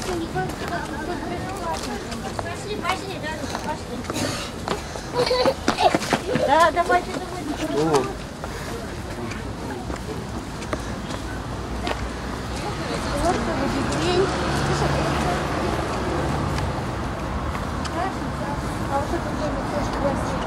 Пошли, пошли, пошли. Да, давайте, давайте. А вот это тоже красиво.